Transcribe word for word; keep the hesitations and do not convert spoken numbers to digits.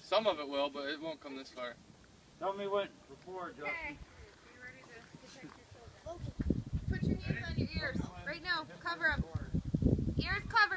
Some of it will, but it won't come this far. Tell me when before, Justin. Okay. You ready to protect yourself? Put your hands on your ears. Right now. Cover them. Ears covered.